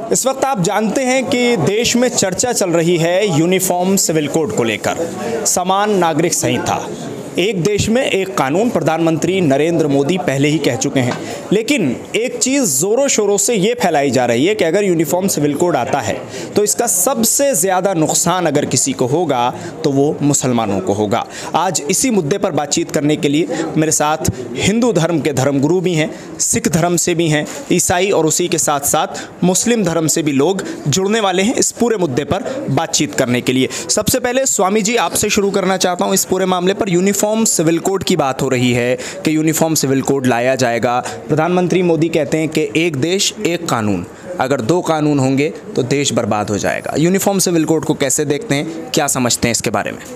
इस वक्त आप जानते हैं कि देश में चर्चा चल रही है यूनिफॉर्म सिविल कोड को लेकर। समान नागरिक संहिता, एक देश में एक कानून, प्रधानमंत्री नरेंद्र मोदी पहले ही कह चुके हैं। लेकिन एक चीज़ ज़ोरों शोरों से ये फैलाई जा रही है कि अगर यूनिफॉर्म सिविल कोड आता है तो इसका सबसे ज़्यादा नुकसान अगर किसी को होगा तो वो मुसलमानों को होगा। आज इसी मुद्दे पर बातचीत करने के लिए मेरे साथ हिंदू धर्म के धर्मगुरु भी हैं, सिख धर्म से भी हैं, ईसाई और उसी के साथ साथ मुस्लिम धर्म से भी लोग जुड़ने वाले हैं इस पूरे मुद्दे पर बातचीत करने के लिए। सबसे पहले स्वामी जी आपसे शुरू करना चाहता हूँ इस पूरे मामले पर। यूनिफॉर्म सिविल कोड की बात हो रही है कि यूनिफॉर्म सिविल कोड लाया जाएगा। प्रधानमंत्री मोदी कहते हैं कि एक देश एक कानून, अगर दो कानून होंगे तो देश बर्बाद हो जाएगा। यूनिफॉर्म सिविल कोड को कैसे देखते हैं, क्या समझते हैं इसके बारे में?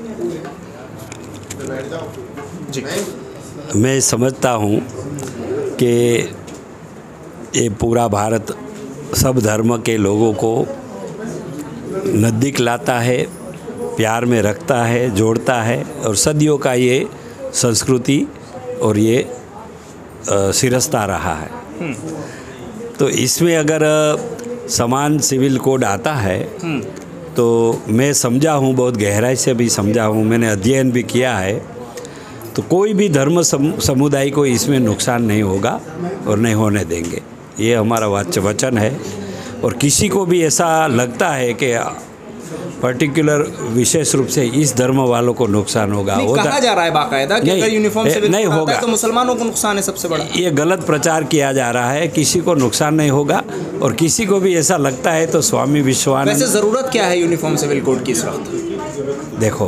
जी, मैं समझता हूँ कि ये पूरा भारत सब धर्म के लोगों को नज़दीक लाता है, प्यार में रखता है, जोड़ता है और सदियों का ये संस्कृति और ये सिरस्ता रहा है। तो इसमें अगर समान सिविल कोड आता है तो मैं समझा हूँ, बहुत गहराई से भी समझा हूँ, मैंने अध्ययन भी किया है, तो कोई भी धर्म समुदाय को इसमें नुकसान नहीं होगा और नहीं होने देंगे। ये हमारा वचन है। और किसी को भी ऐसा लगता है कि पर्टिकुलर विशेष रूप से इस धर्म वालों को नुकसान होगा, वो कहा जा रहा है बाकायदा कि अगर यूनिफॉर्म सिविल नहीं होगा तो मुसलमानों को नुकसान है सबसे बड़ा। ये गलत प्रचार किया जा रहा है, किसी को नुकसान नहीं होगा। और किसी को भी ऐसा लगता है तो स्वामी विश्वानंद। वैसे ज़रूरत क्या है यूनिफॉर्म सिविल कोड की इस वक्त? देखो,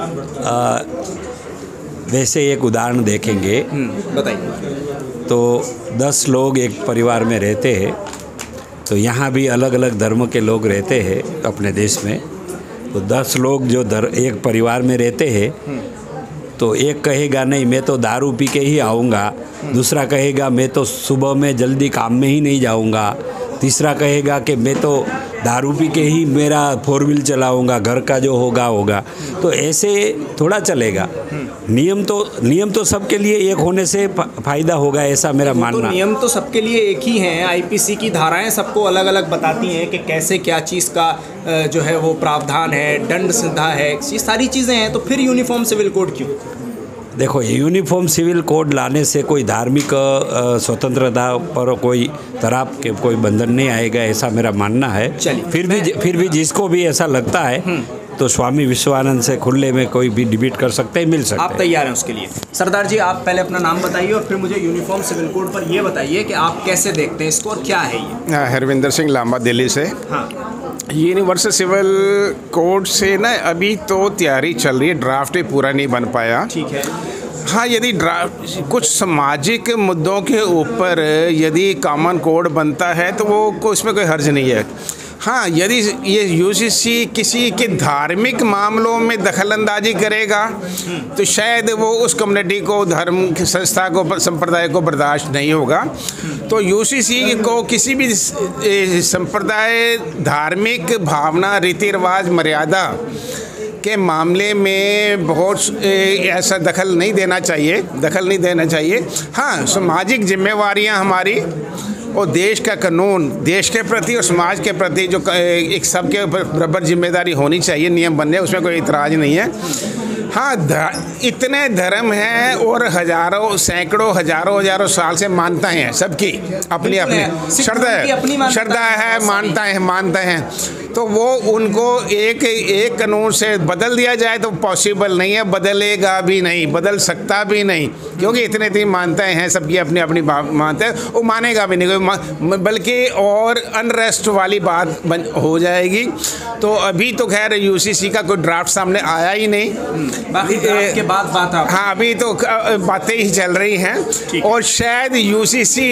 वैसे एक उदाहरण देखेंगे, बताइए। तो 10 लोग एक परिवार में रहते हैं, तो यहाँ भी अलग अलग धर्म के लोग रहते हैं अपने देश में। तो 10 लोग जो एक परिवार में रहते हैं, तो एक कहेगा नहीं मैं तो दारू पी के ही आऊँगा, दूसरा कहेगा मैं तो सुबह में जल्दी काम में ही नहीं जाऊँगा, तीसरा कहेगा कि मैं तो दारू पी के ही मेरा 4 व्हील चलाऊँगा, घर का जो होगा। तो ऐसे थोड़ा चलेगा। नियम तो सबके लिए एक होने से फ़ायदा होगा, ऐसा मेरा मानना। तो नियम तो सबके लिए एक ही हैं। आईपीसी की धाराएं सबको अलग अलग बताती हैं कि कैसे क्या चीज़ का जो है वो प्रावधान है, दंड संहिता है, ये सारी चीज़ें हैं। तो फिर यूनिफॉर्म सिविल कोड क्यों? देखो, यूनिफॉर्म सिविल कोड लाने से कोई धार्मिक स्वतंत्रता पर कोई तरह के कोई बंधन नहीं आएगा, ऐसा मेरा मानना है। फिर भी जिसको भी ऐसा लगता है तो स्वामी विश्वानंद से खुले में कोई भी डिबेट कर सकते हैं, मिल सकते हैं। आप तैयार हैं उसके लिए? सरदार जी, आप पहले अपना नाम बताइए और फिर मुझे यूनिफॉर्म सिविल कोड पर ये बताइए कि आप कैसे देखते हैं इसको और क्या है ये? हरविंदर सिंह लांबा, दिल्ली से। हाँ, यूनिवर्सल सिविल कोड से ना अभी तो तैयारी चल रही है, ड्राफ्ट ही पूरा नहीं बन पाया। ठीक है। हाँ, यदि कुछ सामाजिक मुद्दों के ऊपर यदि कॉमन कोड बनता है तो वो इसमें कोई हर्ज नहीं है। हाँ, यदि ये यूसीसी किसी के धार्मिक मामलों में दखलंदाजी करेगा तो शायद वो उस कम्युनिटी को, धर्म संस्था को, संप्रदाय को बर्दाश्त नहीं होगा। तो यूसीसी को किसी भी संप्रदाय, धार्मिक भावना, रीति रिवाज, मर्यादा के मामले में बहुत ऐसा दखल नहीं देना चाहिए। हाँ, सामाजिक जिम्मेवारियां हमारी और देश का कानून, देश के प्रति और समाज के प्रति जो एक सबके बराबर जिम्मेदारी होनी चाहिए, नियम बनने, उसमें कोई इतराज़ नहीं है। हाँ, इतने धर्म हैं और हजारों, सैकड़ों, हजारों साल से मानताएं हैं, सबकी अपनी अपनी श्रद्धा है, मानता है। तो वो उनको एक कानून से बदल दिया जाए तो पॉसिबल नहीं है, बदलेगा भी नहीं, बदल सकता भी नहीं, क्योंकि इतनी मानताएं हैं, सबकी अपनी अपनी मानते हैं। वो मानेगा भी नहीं, बल्कि और अनरेस्ट वाली बात हो जाएगी। तो अभी तो खैर यूसीसी का कोई ड्राफ्ट सामने आया ही नहीं, बाकी के बाद बात। हाँ, अभी तो बातें ही चल रही हैं और शायद यूसीसी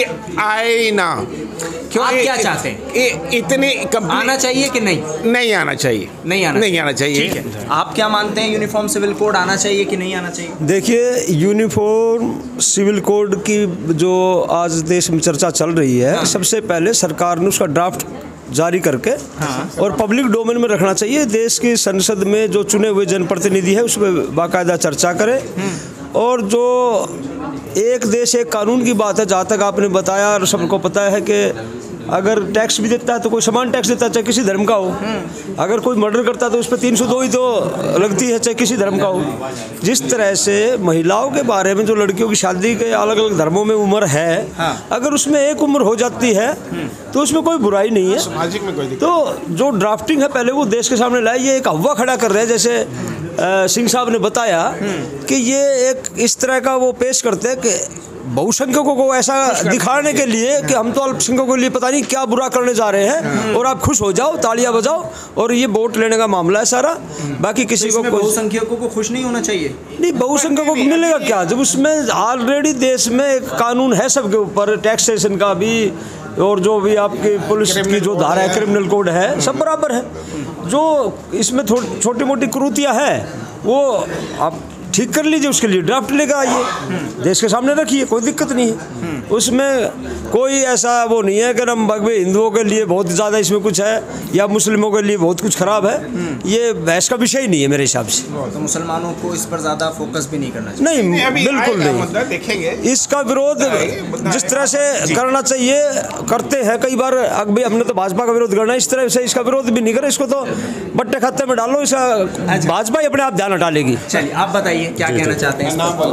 आए ना। क्यों, आप क्या चाहते हैं? इतनी आना चाहिए कि नहीं आना चाहिए? नहीं आना चाहिए। ठीक है, आप क्या मानते हैं, यूनिफॉर्म सिविल कोड आना चाहिए कि नहीं आना चाहिए? देखिए, यूनिफॉर्म सिविल कोड की जो आज देश में चर्चा चल रही है, हाँ। सबसे पहले सरकार ने उसका ड्राफ्ट जारी करके और पब्लिक डोमेन में रखना चाहिए। देश की संसद में जो चुने हुए जनप्रतिनिधि है उस पर बाकायदा चर्चा करें। और जो एक देश एक कानून की बात है, जहाँ तक आपने बताया और सबको पता है कि अगर टैक्स भी देता है तो कोई समान टैक्स देता है, चाहे किसी धर्म का हो। अगर कोई मर्डर करता है तो उस पर 302 ही तो लगती है, चाहे किसी धर्म का हो। जिस तरह से महिलाओं के बारे में जो लड़कियों की शादी के अलग अलग धर्मों में उम्र है, अगर उसमें एक उम्र हो जाती है तो उसमें कोई बुराई नहीं है। सामाजिक में कोई तो जो ड्राफ्टिंग है पहले वो देश के सामने लाए, ये एक अफवाह खड़ा कर रहे हैं। जैसे सिंह साहब ने बताया कि ये एक इस तरह का वो पेश करते हैं कि बहुसंख्यकों को ऐसा दिखाने के लिए कि हम तो अल्पसंख्यकों के लिए पता नहीं क्या बुरा करने जा रहे हैं और आप खुश हो जाओ, तालियां बजाओ, और ये वोट लेने का मामला है सारा। बाकी किसी को बहुसंख्यकों को खुश नहीं होना चाहिए। नहीं, बहुसंख्यकों को मिलेगा क्या जब उसमें ऑलरेडी देश में एक कानून है सबके ऊपर, टैक्सेशन का भी और जो भी आपकी पुलिस की जो धारा है, क्रिमिनल कोड है, सब बराबर है। जो इसमें छोटी मोटी कुरीतियाँ हैं वो आप ठीक कर लीजिए, उसके लिए ड्राफ्ट लेकर आइए, देश के सामने रखिए, कोई दिक्कत नहीं है। उसमें कोई ऐसा वो नहीं है कि हम भगवे हिंदुओं के लिए बहुत ज़्यादा इसमें कुछ है या मुस्लिमों के लिए बहुत कुछ खराब है, ये बहस का विषय ही नहीं है मेरे हिसाब से। तो मुसलमानों को इस पर ज़्यादा फोकस भी नहीं करना चाहिए। नहीं, बिल्कुल नहीं। देखेंगे इसका विरोध जिस तरह से करना चाहिए करते हैं कई बार। अभी हमने तो भाजपा का विरोध करना है, इस तरह से इसका विरोध भी नहीं करे, इसको तो बट्टे खाते में डालो, इसका भाजपा ही अपने आप ध्यान हटा लेगी। चलिए आप बताइए क्या कहना चाहते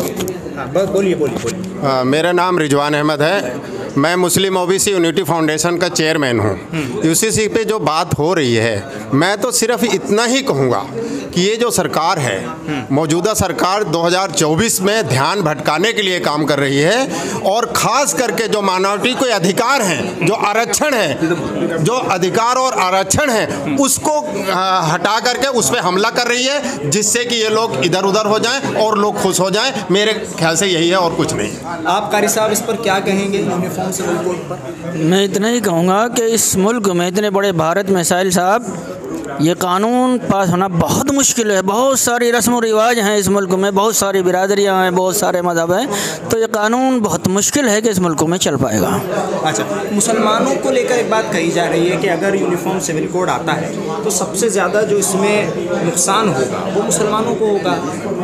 हैं। बोलिए। मेरा नाम रिजवान अहमद है, मैं मुस्लिम ओबीसी यूनिटी फाउंडेशन का चेयरमैन हूँ। यूसीसी पे जो बात हो रही है, मैं तो सिर्फ इतना ही कहूँगा कि ये जो सरकार है, मौजूदा सरकार 2024 में ध्यान भटकाने के लिए काम कर रही है और ख़ास करके जो माइनॉरिटी के अधिकार हैं, जो आरक्षण है, जो अधिकार और आरक्षण है, उसको हटा करके उस पर हमला कर रही है, जिससे कि ये लोग इधर उधर हो जाएं और लोग खुश हो जाएं। मेरे ख्याल से यही है और कुछ नहीं। आप कारी साहब इस पर क्या कहेंगे, यूनिफॉर्म सिविल कोड पर? मैं इतना ही कहूँगा कि इस मुल्क में, इतने बड़े भारत में साहिल साहब, ये कानून पास होना बहुत मुश्किल है। बहुत सारी रस्म और रिवाज हैं इस मुल्क में, बहुत सारी बिरादरियाँ हैं, बहुत सारे मज़हब हैं, तो ये कानून बहुत मुश्किल है कि इस मुल्क में चल पाएगा। अच्छा, मुसलमानों को लेकर एक बात कही जा रही है कि अगर यूनिफॉर्म सिविल कोड आता है तो सबसे ज़्यादा जो इसमें नुकसान होगा वो मुसलमानों को होगा।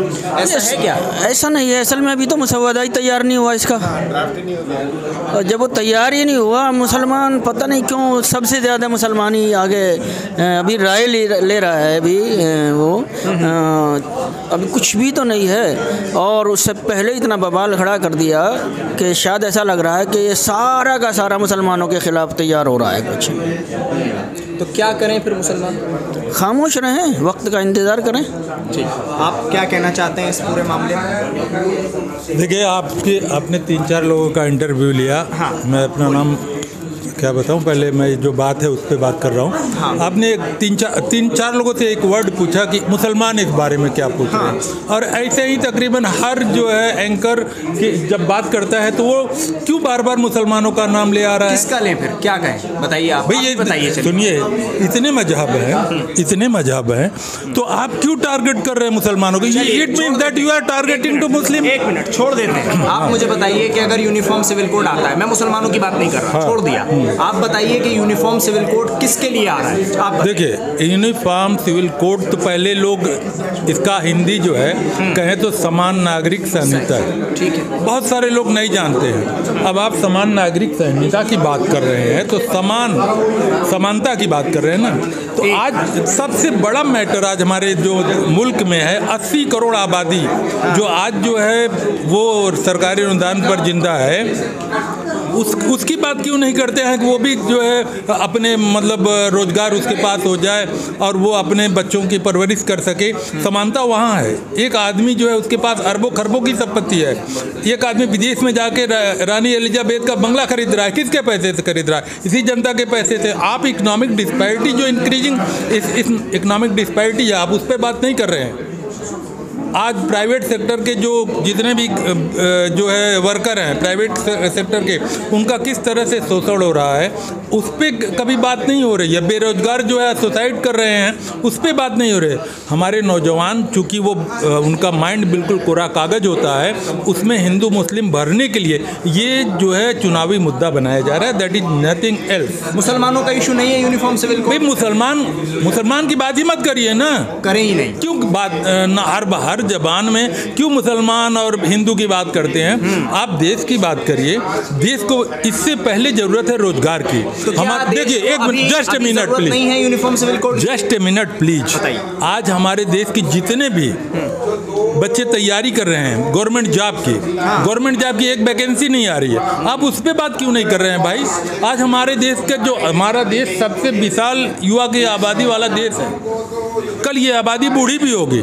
ऐसा है क्या? ऐसा नहीं है, असल में अभी तो मसवदा ही तैयार नहीं हुआ इसका। और जब वो तैयार ही नहीं हुआ, मुसलमान पता नहीं क्यों सबसे ज़्यादा मुसलमान ही आगे अभी राय ले रहा है। अभी वो अभी कुछ भी तो नहीं है, और उससे पहले इतना बवाल खड़ा कर दिया कि शायद ऐसा लग रहा है कि ये सारा का सारा मुसलमानों के ख़िलाफ़ तैयार हो रहा है कुछ। तो क्या करें फिर मुसलमान? खामोश रहें, वक्त का इंतज़ार करें। जी, आप क्या कहना चाहते हैं इस पूरे मामले में? देखिए, आपने 3-4 लोगों का इंटरव्यू लिया। हाँ। मैं अपना नाम क्या बताऊं, पहले मैं जो बात है उस पर बात कर रहा हूं। हाँ। आपने 3-4 लोगों से एक वर्ड पूछा कि मुसलमान इस बारे में क्या पूछ रहे हैं, और ऐसे ही तकरीबन हर जो है एंकर की जब बात करता है तो वो क्यों बार बार मुसलमानों का नाम ले आ रहा है? किसका ले फिर, क्या कहें, बताइए आप। भाई ये बताइए, सुनिए, इतने मजहब हैं तो आप क्यों टारगेट कर रहे हैं मुसलमानों को? It means that you are targeting to Muslim. एक मिनट छोड़ देते हैं, आप मुझे बताइए कि अगर यूनिफॉर्म सिविल कोड आता है, मैं मुसलमानों की बात नहीं कर रहा, छोड़ दिया, आप बताइए कि यूनिफॉर्म सिविल कोड किसके लिए आ रहा है? आप देखिए, यूनिफॉर्म सिविल कोड तो पहले लोग इसका हिंदी जो है कहें तो समान नागरिक संहिता है। ठीक है, बहुत सारे लोग नहीं जानते हैं। अब आप समान नागरिक संहिता की बात कर रहे हैं तो समानता की बात कर रहे हैं ना। तो आज सबसे बड़ा मैटर आज हमारे जो मुल्क में है, 80 करोड़ आबादी जो आज जो है वो सरकारी अनुदान पर जिंदा है, उसकी बात क्यों नहीं करते हैं कि वो भी जो है अपने मतलब रोजगार उसके पास हो जाए और वो अपने बच्चों की परवरिश कर सके। समानता वहाँ है। एक आदमी जो है उसके पास अरबों खरबों की संपत्ति है, एक आदमी विदेश में जाके रानी एलिजाबेथ का बंगला खरीद रहा है, किसके पैसे से खरीद रहा है? इसी जनता के पैसे से। आप इकोनॉमिक डिस्पैरिटी जो इंक्रीजिंग इस इकोनॉमिक डिस्पैरिटी है, आप उस पर बात नहीं कर रहे हैं। आज प्राइवेट सेक्टर के जो जितने भी जो है वर्कर हैं प्राइवेट सेक्टर के, उनका किस तरह से शोषण हो रहा है उस पर कभी बात नहीं हो रही है। बेरोजगार जो है सुसाइड कर रहे हैं, उस पर बात नहीं हो रही है। हमारे नौजवान चूँकि वो उनका माइंड बिल्कुल कोरा कागज होता है, उसमें हिंदू मुस्लिम भरने के लिए ये जो है चुनावी मुद्दा बनाया जा रहा है। That is nothing else. मुसलमानों का इशू नहीं है यूनिफॉर्म सिविल कोड? मुसलमान की बात ही मत करिए ना, करें ही नहीं। क्यों बात हर हर जबान में क्यों मुसलमान और हिंदू की बात करते हैं। आप देश की बात करिए, देश को इससे पहले जरूरत है रोजगार की। हम देखिए, एक minute, just a minute please, नहीं है uniform civil code, just a minute please. आज हमारे देश के जितने भी बच्चे तैयारी कर रहे हैं गवर्नमेंट जॉब की एक वैकेंसी नहीं आ रही है, आप उस पर बात क्यों नहीं कर रहे हैं भाई। आज हमारे देश का हमारा देश सबसे विशाल युवा की आबादी वाला देश है, कल ये आबादी बूढ़ी भी होगी।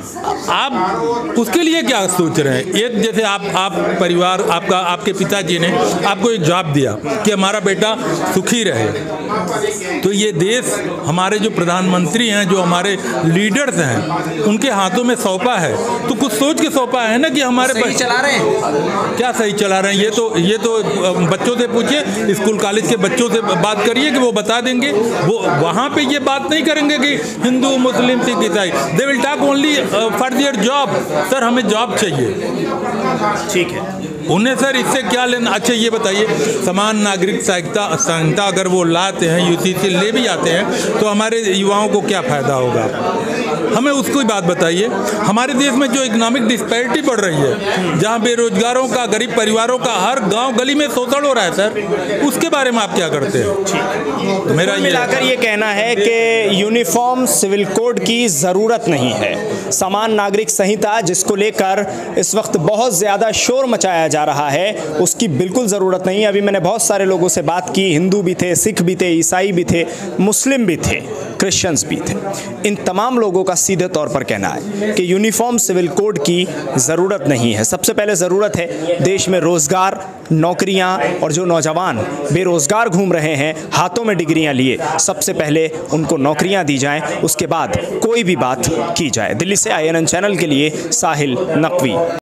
आप उसके लिए क्या सोच रहे हैं। एक जैसे आप परिवार, आपके पिताजी ने आपको एक जॉब दिया कि हमारा बेटा सुखी रहे, तो ये देश हमारे जो प्रधानमंत्री हैं, जो हमारे लीडर्स हैं, उनके हाथों में सौंपा है, तो कुछ सोच के सौंपा है ना कि हमारे सही चला रहे हैं। क्या सही चला रहे हैं, ये तो बच्चों से पूछिए, स्कूल कॉलेज के बच्चों से बात करिए कि वो बता देंगे। वो वहाँ पे ये बात नहीं करेंगे कि हिंदू मुस्लिम सिख ईसाई, they will talk only for their job. Sir हमें जॉब चाहिए, ठीक है, उन्हें सर इससे क्या लेना। अच्छा ये बताइए, समान नागरिक संहिता अगर वो लाते हैं, यूसीसी ले भी आते हैं, तो हमारे युवाओं को क्या फ़ायदा होगा, हमें उसको ही बात बताइए। हमारे देश में जो इकोनॉमिक डिस्पैरिटी बढ़ रही है, जहाँ बेरोजगारों का, गरीब परिवारों का हर गांव गली में शोषण हो रहा है सर, उसके बारे में आप क्या करते हैं। तो मेरा मिलाकर ये कहना है कि यूनिफॉर्म सिविल कोड की ज़रूरत नहीं है। समान नागरिक संहिता जिसको लेकर इस वक्त बहुत ज़्यादा शोर मचाया जा रहा है, उसकी बिल्कुल ज़रूरत नहीं है। अभी मैंने बहुत सारे लोगों से बात की, हिंदू भी थे, सिख भी थे, ईसाई भी थे, मुस्लिम भी थे, क्रिश्चियंस भी थे। इन तमाम लोगों का सीधे तौर पर कहना है कि यूनिफॉर्म सिविल कोड की ज़रूरत नहीं है। सबसे पहले ज़रूरत है देश में रोज़गार, नौकरियां, और जो नौजवान बेरोज़गार घूम रहे हैं हाथों में डिग्रियां लिए, सबसे पहले उनको नौकरियां दी जाएं, उसके बाद कोई भी बात की जाए। दिल्ली से INN चैनल के लिए साहिल नकवी।